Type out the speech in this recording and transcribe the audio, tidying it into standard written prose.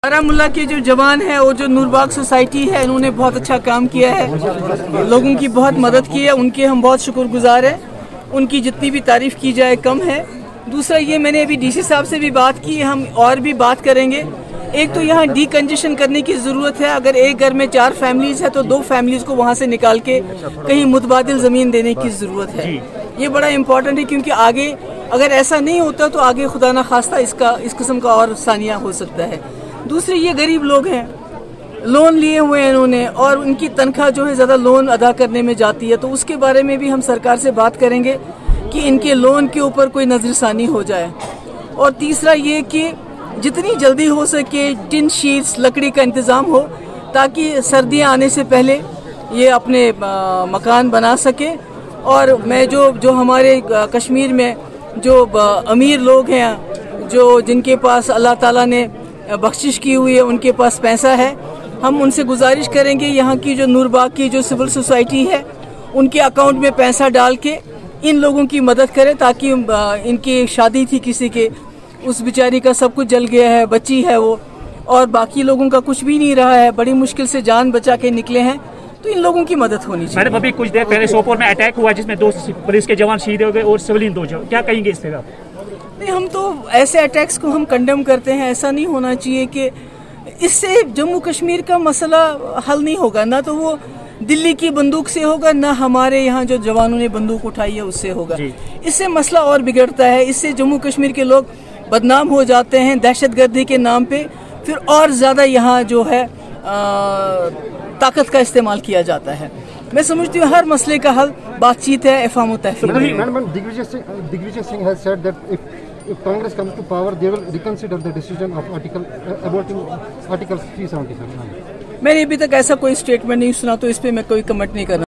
बारामूला के जो जवान है और जो नूरबाग सोसाइटी है, इन्होंने बहुत अच्छा काम किया है, लोगों की बहुत मदद की है, उनके हम बहुत शुक्रगुजार हैं। उनकी जितनी भी तारीफ की जाए कम है। दूसरा ये, मैंने अभी डीसी साहब से भी बात की, हम और भी बात करेंगे। एक तो यहाँ डीकंजेशन करने की ज़रूरत है। अगर एक घर में 4 फैमिलीज़ है तो 2 फैमिलीज़ को वहाँ से निकाल के कहीं मुतबादिल ज़मीन देने की ज़रूरत है। ये बड़ा इम्पोर्टेंट है, क्योंकि आगे अगर ऐसा नहीं होता तो आगे खुदा ना खास्ता इस किस्म का और सानिया हो सकता है। दूसरे, ये गरीब लोग हैं, लोन लिए हुए हैं इन्होंने, और उनकी तनख्वाह जो है ज़्यादा लोन अदा करने में जाती है, तो उसके बारे में भी हम सरकार से बात करेंगे कि इनके लोन के ऊपर कोई नज़रसानी हो जाए। और तीसरा ये कि जितनी जल्दी हो सके टिन शीट्स, लकड़ी का इंतज़ाम हो, ताकि सर्दियां आने से पहले ये अपने मकान बना सके। और मैं जो हमारे कश्मीर में जो अमीर लोग हैं, जिनके पास अल्लाह ताला ने बख्शिश की हुई है, उनके पास पैसा है, हम उनसे गुजारिश करेंगे यहाँ की जो नूरबाग की जो सिविल सोसाइटी है, उनके अकाउंट में पैसा डाल के इन लोगों की मदद करें, ताकि इनकी शादी थी किसी के, उस बेचारी का सब कुछ जल गया है, बच्ची है वो, और बाकी लोगों का कुछ भी नहीं रहा है, बड़ी मुश्किल से जान बचा के निकले हैं, तो इन लोगों की मदद होनी चाहिए। मैडम, अभी कुछ देर पहले सोपोर में अटैक हुआ जिसमें 2 पुलिस के जवान शहीद हो गए और सिविलियन 2, क्या कहेंगे इस पर? नहीं, हम तो ऐसे अटैक्स को हम कंडेम करते हैं। ऐसा नहीं होना चाहिए कि इससे जम्मू कश्मीर का मसला हल नहीं होगा, ना तो वो दिल्ली की बंदूक से होगा, ना हमारे यहाँ जो जवानों ने बंदूक उठाई है उससे होगा। इससे मसला और बिगड़ता है, इससे जम्मू कश्मीर के लोग बदनाम हो जाते हैं दहशतगर्दी के नाम पे, फिर और ज़्यादा यहाँ जो है ताकत का इस्तेमाल किया जाता है। मैं समझती हूँ हर मसले का हल बातचीत है, इफ़हाम व तहफ़ीम। Digvijay Singh has said that if Congress comes to power, they will reconsider the decision of aborting Article 377. मैंने अभी तक ऐसा कोई स्टेटमेंट नहीं सुना, तो इस पे मैं कोई कमेंट नहीं करना।